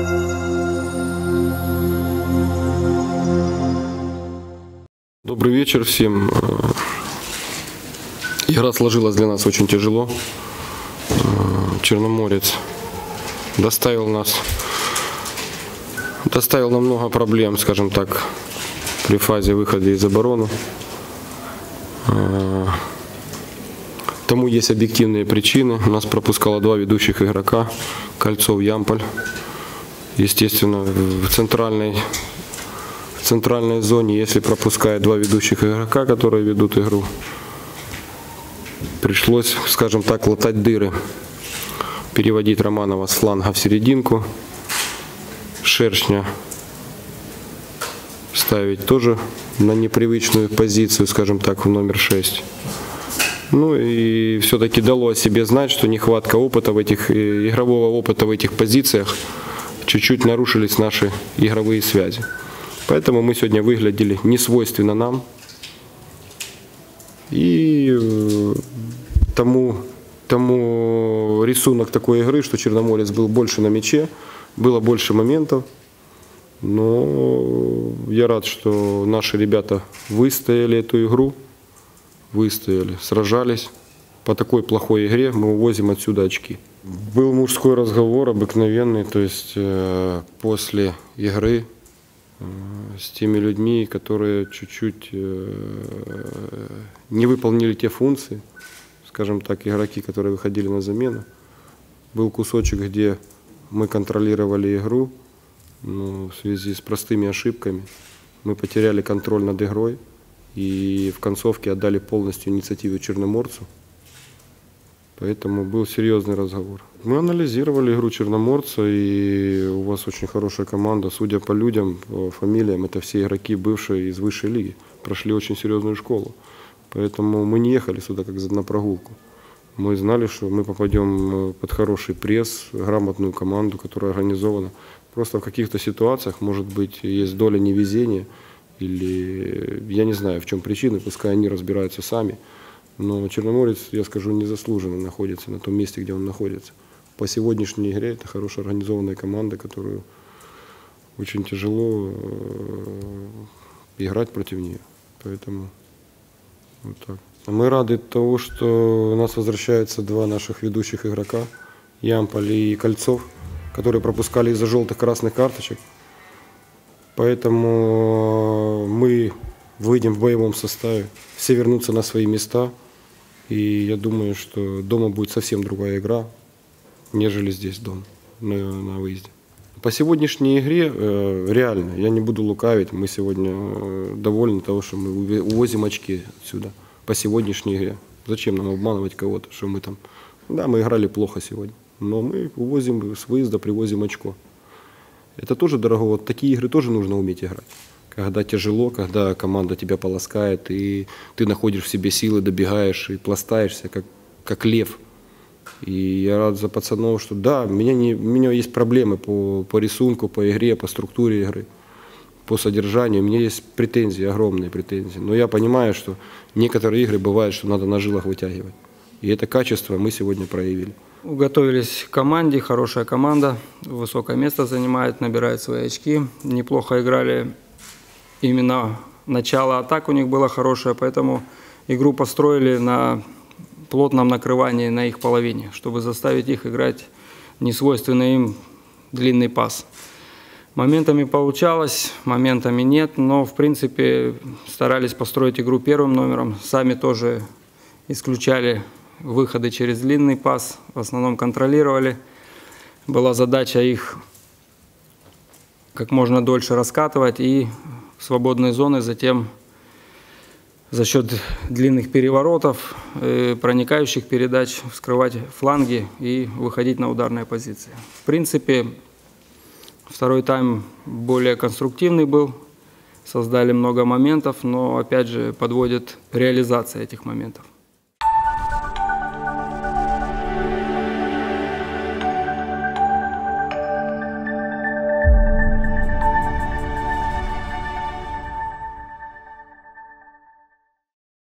Добрый вечер всем. Игра сложилась для нас очень тяжело. Черноморец доставил нам много проблем, скажем так, при фазе выхода из обороны. Тому есть объективные причины. У нас пропускало 2 ведущих игрока, Кольцов, Ямполь. Естественно, в центральной зоне, если пропускает 2 ведущих игрока, которые ведут игру, пришлось, скажем так, латать дыры. Переводить Романова с фланга в серединку. Шершня ставить тоже на непривычную позицию, скажем так, в номер 6. Ну и все-таки дало о себе знать, что нехватка опыта игрового опыта в этих позициях, чуть-чуть нарушились наши игровые связи. Поэтому мы сегодня выглядели несвойственно нам. И тому рисунок такой игры, что Черноморец был больше на мяче, было больше моментов. Но я рад, что наши ребята выстояли эту игру, сражались. По такой плохой игре мы увозим отсюда очки. Был мужской разговор обыкновенный, то есть после игры с теми людьми, которые чуть-чуть не выполнили те функции, скажем так, игроки, которые выходили на замену. Был кусочек, где мы контролировали игру, но в связи с простыми ошибками мы потеряли контроль над игрой и в концовке отдали полностью инициативу Черноморцу. Поэтому был серьезный разговор. Мы анализировали игру Черноморца, и у вас очень хорошая команда. Судя по людям, по фамилиям, это все игроки, бывшие из высшей лиги. Прошли очень серьезную школу. Поэтому мы не ехали сюда как на прогулку. Мы знали, что мы попадем под хороший пресс, грамотную команду, которая организована. Просто в каких-то ситуациях, может быть, есть доля невезения, или я не знаю, в чем причины, пускай они разбираются сами. Но Черноморец, я скажу, незаслуженно находится на том месте, где он находится. По сегодняшней игре это хорошая организованная команда, которую очень тяжело играть против нее. Поэтому вот так. Мы рады того, что у нас возвращаются 2 наших ведущих игрока, Ямполь и Кольцов, которые пропускали из-за желтых красных карточек. Поэтому мы выйдем в боевом составе, все вернутся на свои места. И я думаю, что дома будет совсем другая игра, нежели здесь дома, на выезде. По сегодняшней игре, реально, я не буду лукавить, мы сегодня довольны того, что мы увозим очки отсюда. По сегодняшней игре. Зачем нам обманывать кого-то, что мы там... Да, мы играли плохо сегодня, но мы увозим с выезда, привозим очко. Это тоже дорого, вот такие игры тоже нужно уметь играть. Когда тяжело, когда команда тебя полоскает, и ты находишь в себе силы, добегаешь и пластаешься, как лев. И я рад за пацанов, что да, у меня есть проблемы по рисунку, по игре, по структуре игры, по содержанию. У меня есть претензии, огромные претензии. Но я понимаю, что некоторые игры бывают, что надо на жилах вытягивать. И это качество мы сегодня проявили. Готовились к команде, хорошая команда, высокое место занимает, набирает свои очки. Неплохо играли. Именно начало атак у них было хорошее, поэтому игру построили на плотном накрывании на их половине, чтобы заставить их играть несвойственный им длинный пас. Моментами получалось, моментами нет, но в принципе старались построить игру первым номером. Сами тоже исключали выходы через длинный пас, в основном контролировали. Была задача их как можно дольше раскатывать и свободные зоны затем за счет длинных переворотов, проникающих передач вскрывать фланги и выходить на ударные позиции. В принципе, второй тайм более конструктивный был, создали много моментов, но опять же подводит реализация этих моментов.